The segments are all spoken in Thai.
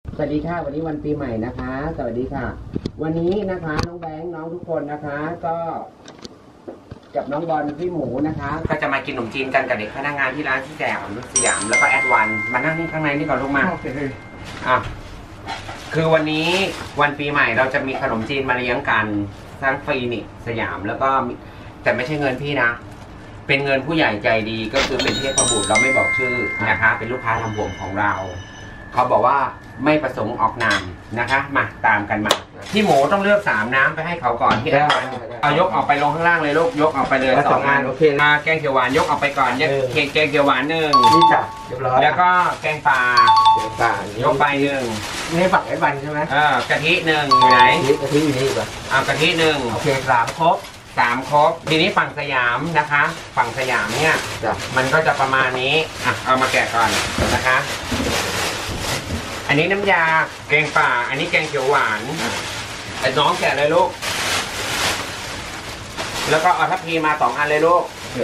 สวัสดีค่ะวันนี้วันปีใหม่นะคะสวัสดีค่ะวันนี้นะคะน้องแบงค์น้องทุกคนนะคะก็กับน้องบอลพี่หมูนะคะก็จะมากินขนมจีนกันกับเด็กพนักงานที่ร้านที่แจมสยามแล้วก็แอดวันมานั่งนี่ข้างในนี่ก่อนลูกมาอ่ะคือวันนี้วันปีใหม่เราจะมีขนมจีนมาเลี้ยงกันทั้งฟรีนิกสยามแล้วก็แต่ไม่ใช่เงินพี่นะเป็นเงินผู้ใหญ่ใจดีก็คือเป็นเทพบุตรเราไม่บอกชื่อนะคะเป็นลูกค้าทำผมของเราเขาบอกว่าไม่ประสงค์ออกนามนะคะมาตามกันมาพี่หมูต้องเลือก3น้ำไปให้เขาก่อนที่เอายกออกไปลงข้างล่างเลยลูกยกออกไปเลย2อันโอเคมาแกงเขียวหวานยกออกไปก่อนแกงเขียวหวาน1นี่จ้ะเรียบร้อยแล้วก็แกงปลายกไป1นี่ฝักไอ้บันใช่ไหมกะทิ1อยู่ไหนกะทิอยู่นี่ป่ะกะทิ1โอเค3 ครบทีนี้ฝั่งสยามนะคะฝั่งสยามเนี่ยมันก็จะประมาณนี้เอามาแกะก่อนนะคะอันนี้น้ำยาแกงป่าอันนี้แกงเขียวหวานไอ้น้องแกะเลยลูกแล้วก็เอาทัพพีมา2 อันเลยลูก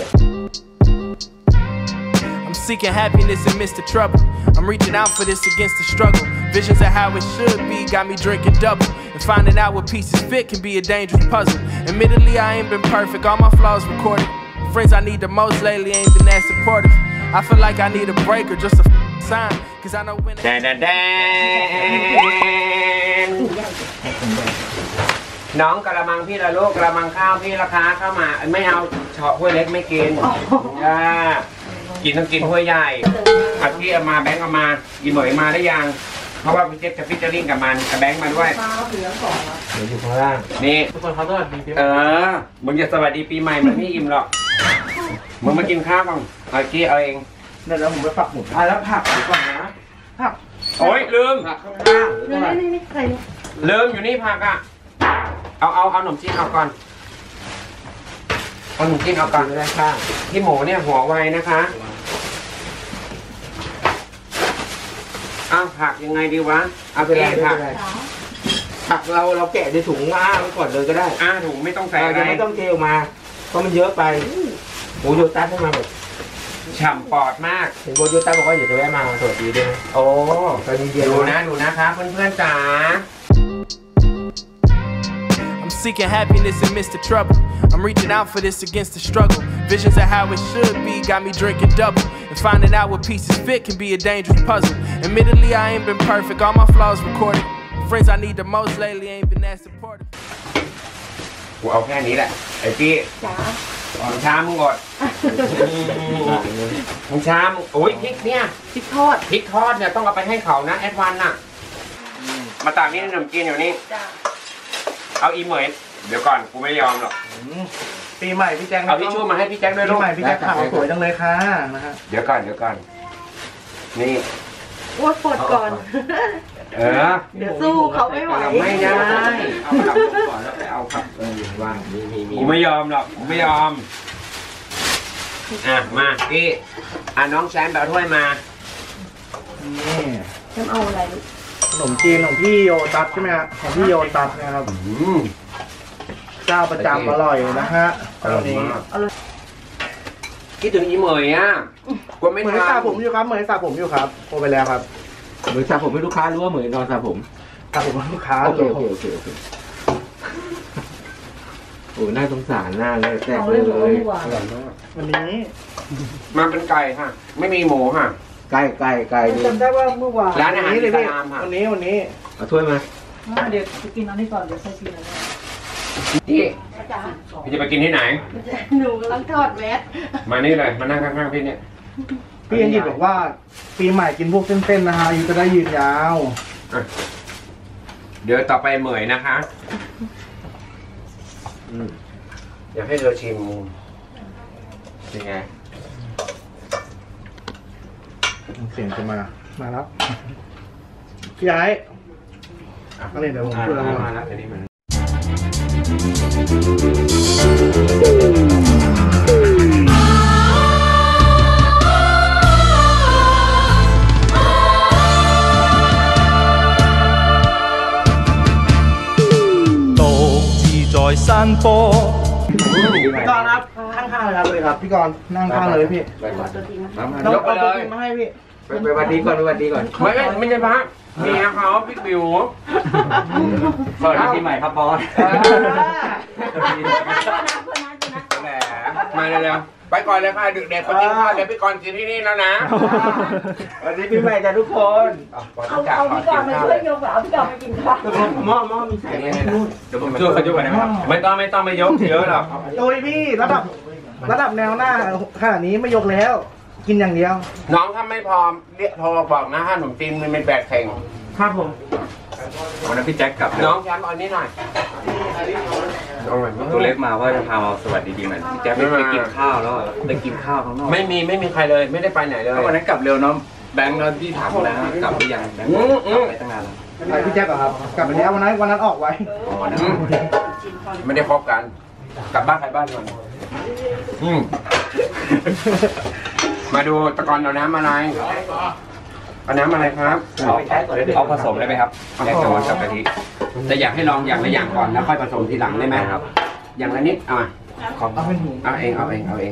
I'm seeking happiness amidst the trouble. I'm reaching out for this against the struggle. Visions of how it should be got me drinking double. And finding out what pieces fit can be a dangerous puzzle. Admittedly, I ain't been perfect, all my flaws recorded. Friends I need the most lately ain't been that supportive. I feel like I need a break or just a sign. Cause I know when น้องกระมังพี่ละลูกกระมังข้าวพี่ราคาเข้ามาไม่เอาเฉาะถ้วยเล็กไม่กินกินต้องกินถ้วยใหญ่เอาพี่เอามาแบงค์เอามาอีเหมยมาได้ยังเพราะว่าพี่เจ๊จะฟิชเจอริ่งกับมันแบงค์มาด้วยอยู่ข้างล่างนี่ทุกคนเขาสวัสดีปีใหม่มึงจะสวัสดีปีใหม่มันไม่อิ่มหรอกมึงมากินข้าวก่อนเอากี้เอาเองเดี๋ยวผมไปผักหมูแล้วผักดีกว่านะผักโอ้ยลืมผักข้างล่างนี่ใครลืมอยู่นี่ผักเอาขนมจีนเอาก่อนเอาขนมจีนเอาก่อนเลยค่ะที่หมูเนี่ยหัวไวนะคะผักยังไงดีวะเอาไปเลยผักเราแกะในถุงไว้ก่อนเลยก็ได้ถุงไม่ต้องใส่อะไรไม่ต้องเทออกมาเพราะมันเยอะไปหมูโยตัสให้มาแบบฉ่ำปอดมากเห็นโบโยตัสบอกว่าอยากจะแวะมาสวัสดีด้วยโอ้ตอนนี้เย็นดูนะครับเพื่อนๆจ๋า I'm seeking happiness amidst the trouble. I'm reaching out for this against the struggle. Visions of how it should be got me drinking double. And finding out what pieces fit can be a dangerous puzzle. Admittedly, I ain't been perfect, all my flaws recorded. Friends I need the most lately ain't been that supportive. กูเอาแค่นี้แหละไอ้พี่ของช้ามึงอดของช้าโอ้ยพริกเนี่ยพริกทอดเนี่ยต้องเอาไปให้เขานะแอดวานน่ะมาตากนี่ขนมจีนอยู่นี่เอาอีเหมยเดี๋ยวก่อนกูไม่ยอมหรอกปีใหม่พี่แจ็คเอาทิชชู่มาให้พี่แจ็คด้วยลูกปีใหม่พี่แจ็คขาวสวยจังเลยค่ะนะฮะเดี๋ยวก่อนนี่ว่าปวดก่อนเดี๋ยวสู้เขาไม่ไหวไม่ได้เอาขับก่อนแล้วไปเอาขับว่างมีกูไม่ยอมหรอกกูไม่ยอมมาพี่น้องแชมป์แบบถ้วยมานี่แชมป์เอาอะไรขนมจีนของพี่โยตัสใช่ไหมครับของพี่โยตัสนะครับเจ้าประจำอร่อยนะฮะตอนนี้คิดถึงอีเหมยกูไม่เหมือนสระผมอยู่ครับเหมือนสระผมอยู่ครับโทรไปแล้วครับเหมือนสระผมให้ลูกค้ารู้ว่าเหมือนนอนสระผมสระผมให้ลูกค้าโอเคโอ้น่าสงสารหน้าเลยแซ่บเลยอร่อยมากวันนี้มันเป็นไก่ค่ะไม่มีหมูค่ะไก่จำได้ว่าเมื่อวานร้านอาหารอิสลามค่ะวันนี้เอาถ้วยมาเดี๋ยวจะกินอันนี้ก่อนเดี๋ยวใส่ชีสแล้วพี่จะไปกินที่ไหนหนูกำลังทอดแมสมานี่เลยมานั่งข้างๆพี่เนี่ยพี่ยันยินบอกว่าปีใหม่กินพวกเส้นๆนะฮะอยู่จะได้ยืนยาวเดี๋ยวต่อไปเหมยนะคะอยากให้เธอชิมเป็นไงเสียงจะมาแล้วพี่ไอ้อะไรเดี๋ยวผมพูดแล้วมาแล้วอันนี้มัน山坡พี่กรณ์ครับข้างๆเลยครับเลยครับพี่กรณ์นั่งข้างเลยพี่ยกไปเลยมาให้พี่ไปวันดีก่อนไม่ใช่พระเมียเขาพี่บิวสวัสดีปีใหม่ครับบอสแหมมาเร็วๆไปก่อนเลยค่ะเด็กๆคนกินข้าวเดี๋ยวพี่กรณ์กินที่นี่แล้วนะวันนี้ปีใหม่จ้ะทุกคนเอาพี่กรณ์มาช่วยยกเอาพี่กรณ์มากินข้าวหม้อมีใส่อันไหมนี้นะเดี๋ยวผมช่วยเขายกไปนะครับไม่ต้องไม่ยกเยอะหรอกโอ้ยพี่ระดับแนวหน้าขนาดนี้ไม่ยกแล้ว กินอย่างเดียวน้องถ้าไม่พร้อมเรียกโทรบอกนะฮะขนมจีนมันเป็นแบบแข่งครับผมวันนั้นพี่แจ็คกลับน้องแชมป์เอาอันนี้หน่อยเอาหน่อยตัวเล็กมาว่าจะพามาสวัสดีปีใหม่พี่แจ็คไม่ไปกินข้าวแล้วไปกินข้าวข้างนอกไม่มีใครเลยไม่ได้ไปไหนเลยวันนั้นกลับเร็วเนาะแบงค์เราที่ถามแล้วกลับหรือยังแบงค์กลับไปตั้งนานแล้วพี่แจ๊คเหรอครับ กลับไปแล้ววันนั้นออกไว้อ๋อนะไม่ได้พบกัน กลับบ้านใครบ้านมันมาดูตะกอนเอาน้ำอะไรเอาน้ำอะไรครับเอาผสมได้ไหมครับแยกตัวกับกะทิแต่อยากให้ลองอย่างละอย่างก่อนแล้วค่อยผสมทีหลังได้ไหมครับอย่างละนิดเอามาเอาเป็นหูเอาเอง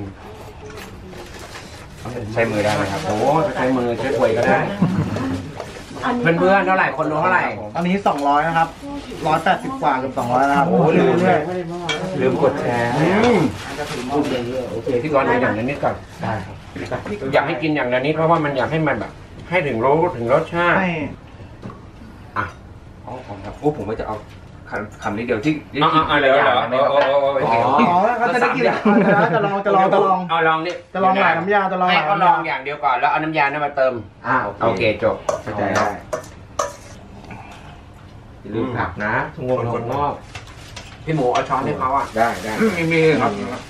ใช้มือได้ไหมครับโอ้ใช้มือใช้ถ้วยก็ได้ เพื่อนๆเท่าไหร่คนรู้เท่าไหร่อันนี้200นะครับ180กว่าเกือบ200นะครับโอ้ลืมเลยลืมกดแชร์โอเคพี่กรณ์เอาอย่างละนิดก่อนอยากให้กินอย่างละนิดเพราะว่ามันอยากให้มันแบบ ให้ถึงรสชาติให้อ่ะอ๋อครับโอ้ผมก็จะเอาคำนี้เดียวที่เลยเหรออ๋อก็จะได้กินจะลองเอาลองนี่จะลองหลายน้ำยาจะลองหให้ลายเขาลน้ำองยาอย่างเดียวก่อนแล้วเอาน้ำยานั้นมาเติมโอเคจบเข้าใจได้อย่าลืมผักนะงวงงอกพี่หมูเอาช้อนให้เขาอ่ะได้มีครับ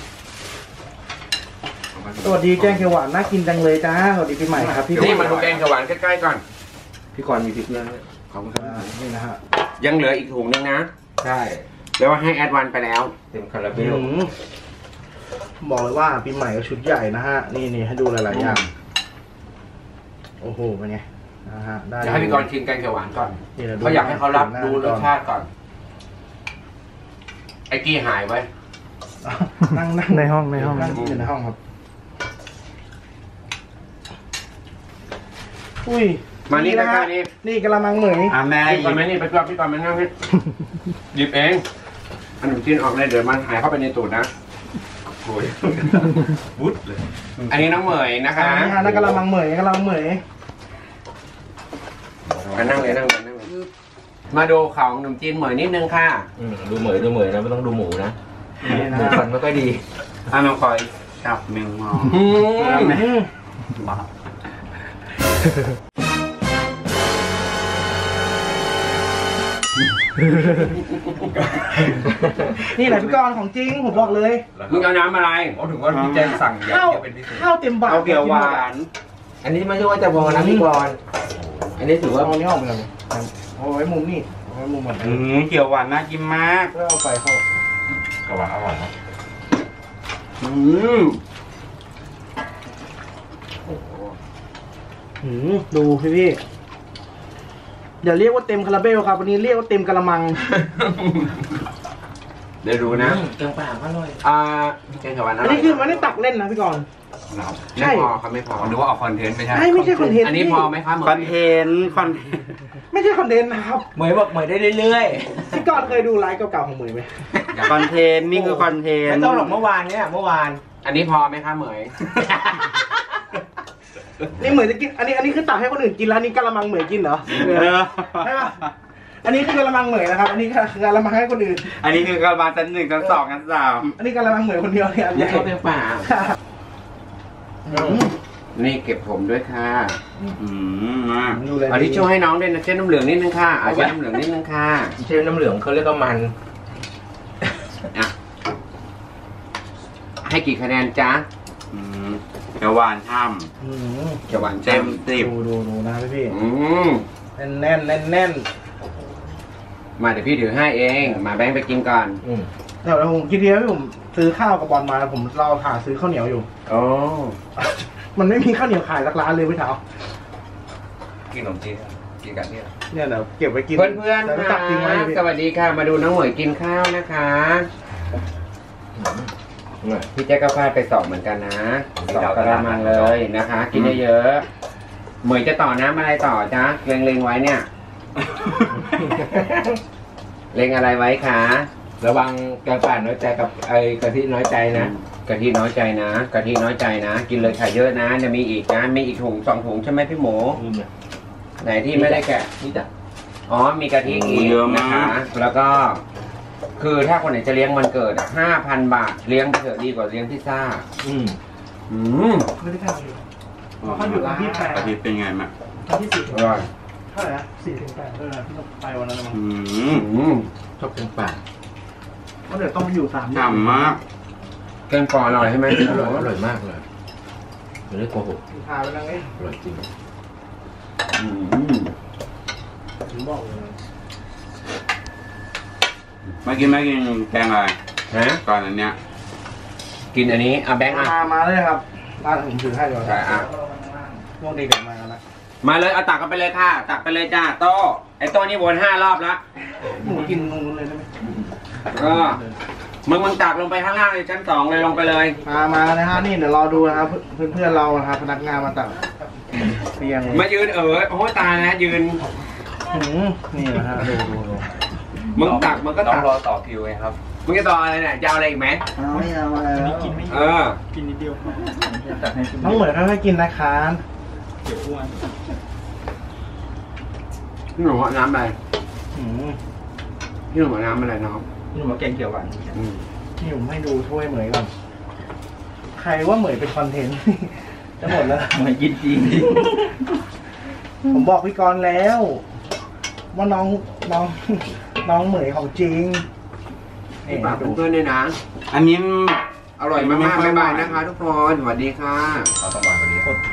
สวัสดีแกงเขียวหวานน่ากินจังเลยจ้าสวัสดีปีใหม่ครับพี่นี่มาดูแกงเขียวหวานใกล้ๆก่อนพี่กรณ์มีพริกเรื่องด้วยขอบคุณครับนี่นะฮะยังเหลืออีกถุงนึงนะใช่แล้วว่าให้แอดวันไปแล้วเต็มคาราเบลบอกเลยว่าปีใหม่ก็ชุดใหญ่นะฮะนี่ให้ดูหลายๆอย่างโอ้โหเป็นไงนะฮะได้จะให้พี่กรณ์ชิมแกงเขียวหวานก่อนนี่นะดูเขาอยากให้เขารับดูรสชาติก่อนไอ้กี้หายไว้นั่งในห้องนั่งอยู่ในห้องครับอุ้ยมานี่นะนะฮะนี่นี่กะละมังเหมยแม่พี่กรณ์มานี่ไปรับพี่กรณ์มานั่งให้หยิบเองขนมจีนออกเลยเดี๋ยวมันหายเข้าไปในตูดนะโอ้ยวุ้ดเลยอันนี้น้องเหมยนะคะนี่ฮะนั่นกะละมังเหมยนั่งเลยมาดูของขนมจีนเหมยนิดนึงค่ะดูเหมยนะไม่ต้องดูหมูนะนี่นะหมูฟันไม่ค่อยดีน้องคอยจับแมงมอนี่แหละพี่กรณ์ของจริงผมบอกเลยมึงเอาน้ำอะไรเขาถึงว่าพี่แจ็คสั่งอย่างข้าวเดียวเป็นพิเศษข้าวเต็มบาทเอาเขียวหวาน อันนี้ไม่ใช่ว่าจะพอนะพี่กรณ์อันนี้ถือว่าเอานี้ออกไปเลยเอาไว้มุมนี่เอาไว้มุมเหมือนกันเขียวหวานน่ากินมากเพื่อเอาไฟเข้ากระหว่างอร่อยนะดูพี่เดี๋ยวเรียกว่าเต็มคาราเบลครับวันนี้เรียกว่าเต็มกะละมังเดี๋ยวดูนะแกงป่าอร่อยแกงเขียวหวานออันร่อยนี้คือมันได้ตักเล่นนะพี่กรณ์ ใช่ไม่พอครับไม่พอผมนึกว่าเอาคอนเทนต์ไม่ใช่ไม่ใช่คอนเทนต์อันนี้พอไหมครับเหมยคอนเทนต์ไม่ใช่คอนเทนต์นะครับเหมยบอกเหมยได้เรื่อยพี่กรณ์เคยดูไลฟ์เก่าๆของเหมยไหมๆคอนเทนต์นี่คือคอนเทนต์ไม่ต้องหรอกเมื่อวานอันนี้พอไหมครับเหมยนี่เหมยจะกินอันนี้คือตักให้คนอื่นกินแล้วนี่กะละมังเหมยกินเหรอใช่ปะอันนี้คือกะละมังเหมยนะครับ อันนี้คือกะละมังให้คนอื่นอันนี้คือกระบาลชั้น1ชั้น2ชั้น3 อันนี้กะละมังเหมยคนเดียวเนี่ยอันอนี้ยากเข้าไปป่านี่เก็บผมด้วยค่ะดูเลยเอาที่ช่วยให้น้องด้วยนะเช่นน้ำเหลืองนิดนึงค่ะเอาเช่นน้ำเหลืองนิดนึงค่ะเช่นน้ำเหลืองเขาเรียกว่ามันอ่ะให้กี่คะแนนจ๊ะเขียวหวานช่เขียวหวานำเต็เต็มม10 ดูนะพี่ แน่นมาเดี๋ยวพี่ถือให้เอง มาแบงค์ไปกินก่อนเดี๋ยวผมกินเดียวผมซื้อข้าวกับบอลมาผมเราหาซื้อข้าวเหนียวอยู่โอ้มันไม่มีข้าวเหนียวขายสักร้านเลยพี่เถากินขนมจีนกินกันเนี่ยเนี่ยเดี๋ยวเก็บไว้กินเพื่อนๆแต่ไม่ตัค่ะกทิ้งไว้เลยพี่สวัสดีค่ะ มาดูน้องเหมยกินข้าวนะคะพี่แจ๊กก็พลาดไป2เหมือนกันนะ2กระมังเลยนะคะ กินเยอะๆเหมยจะต่อน้ำอะไรต่อจ๊ะเล็งๆไว้เนี่ยเล็งอะไรไว้คะระวังแกงป่าน้อยใจกับไอ้กะทิน้อยใจนะกะทิน้อยใจนะกะทิน้อยใจนะ กินเลยค่ะเยอะนะจะมีอีกนะมีอีกถุง2 ถุงใช่ไหมพี่หมู ไหนที่ไม่ได้แกะนี่จ้ะอ๋อมีกะทิอีกนะคะ แล้วก็ คือถ้าคนไหนจะเลี้ยงวันเกิด5,000 บาทเลี้ยงไปเถอะดีกว่าเลี้ยงพิซซ่าอืมอืมไม่ได้ทำอยู่เขาอยู่ร้านที่แปดอาทิตย์เป็นไงมั้งวันที่อร่อยเท่าไหร่นะ4-8ที่เราไปวันนั้นมั้งอืมชอบแกงป่าเพราะเดี๋ยวต้องอยู่3 ฉ่ำมากแกงปออร่อยใช่ไหมอร่อยมากเลยไม่ได้โกหกพาไปนั่งนี่อร่อยจริงอืมผมบอกเลยไม่กินแกงอะไรฮะก่อนอันเนี้ยกินอันนี้เอาแบงค์อ่ะมาเลยครับร้านผมถือให้ก่อนอ่ะพวกเด็กๆมากันละมาเลยเอาตักกันไปเลยค่ะ ตักไปเลยจ้าโต๊ะไอ้โต๊ะนี่วน5 รอบแล้วหมูกินตรงนู้นเลยได้ไหมก็มึงตักลงไปข้างล่างเลยชั้น2เลยลงไปเลยมานะฮะนี่เดี๋ยวรอดูนะครับเพื่อนๆเรานะครับพนักงานมาตักเตียงมายืนโอ้ตายนะยืนนี่นะฮะดูมึงตักมึงก็ต้อตังกรอต่อคิวไงครับมึงจะต่ออะไรเนี่ยจะเอาอะไรอีกไหมไม่เอาแล้วเออน้องเหมือนค่อยๆกินนะคะพี่หนูเอาน้ำอะไรอืมพี่หนูเอาน้ำอะไรน้องนี่ผมมาแกงเขียวหวานอืมนี่ผมให้ดูถ้วยเหมยก่อนใครว่าเหมยเป็นคอนเทนต์ จะหมดแล้วเหมยกินจริงผมบอกพี่กรณ์แล้ว ว่าน้องเหมยของจริงนี่ฝากเพื่อนๆด้วยนะอันนี้อร่อยมากๆบ๊ายบายนะคะทุกคนสวัสดีค่ะเราต้องวางกว่านี้